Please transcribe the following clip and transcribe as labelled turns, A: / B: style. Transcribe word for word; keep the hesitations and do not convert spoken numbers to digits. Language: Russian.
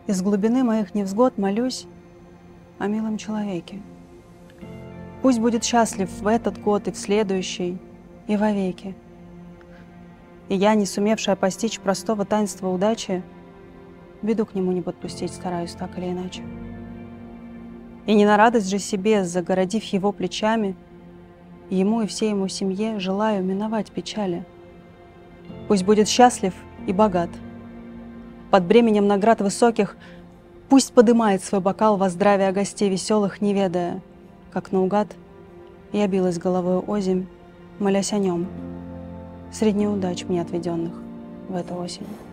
A: Из глубины моих невзгод молюсь о милом человеке. Пусть будет счастлив в этот год и в следующий, и вовеки. И я, не сумевшая постичь простого таинства удачи, беду к нему не подпустить стараюсь так или иначе. И не на радость же себе, загородив его плечами, ему и всей ему семье желаю миновать печали. Пусть будет счастлив и богат. Под бременем наград высоких пусть подымает свой бокал во здравие гостей веселых, не ведая, как наугад я билась головою озимь, молясь о нем, среди неудач мне отведенных в эту осень.